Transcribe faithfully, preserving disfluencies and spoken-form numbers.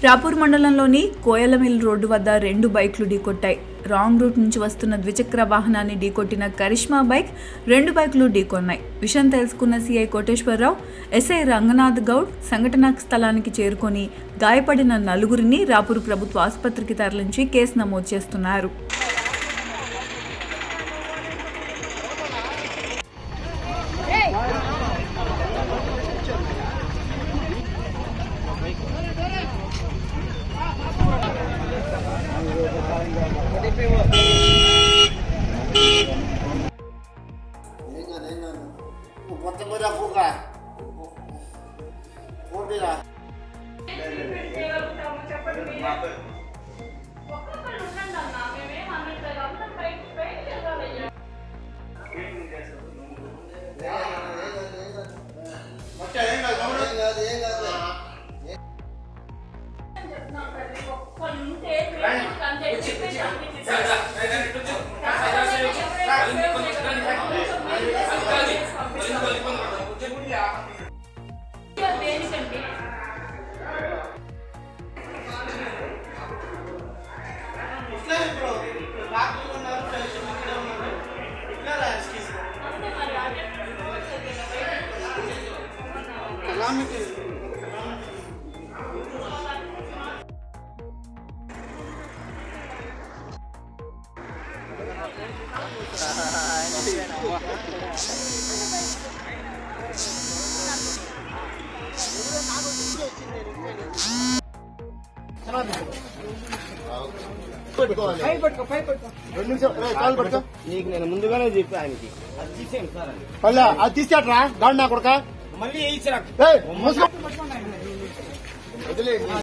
రాపూర్ మండలంలోని కోయలమిల్ రోడ్డు వద్ద రెండు బైక్లు ఢీకొట్టాయి. రాంగ్ రూట్ నుంచి వస్తున్న ద్విచక్ర వాహనాన్ని ఢీకొట్టిన కరిష్మా బైక్ రెండు బైకులు ఢీకొన్నాయి. విషయం తెలుసుకున్న సీఐ కోటేశ్వరరావు, ఎస్ఐ రంగనాథ్ గౌడ్ సంఘటనా స్థలానికి చేరుకొని గాయపడిన నలుగురిని రాపూర్ ప్రభుత్వ ఆసుపత్రికి తరలించి కేసు నమోదు చేస్తున్నారు. నీకు నేను ముందుగానే చెప్పి ఆయనకి అది తీసేయండి సార్ అని అది తీసేట్రా గాడి నా కొడుక మళ్ళీ వేయించరా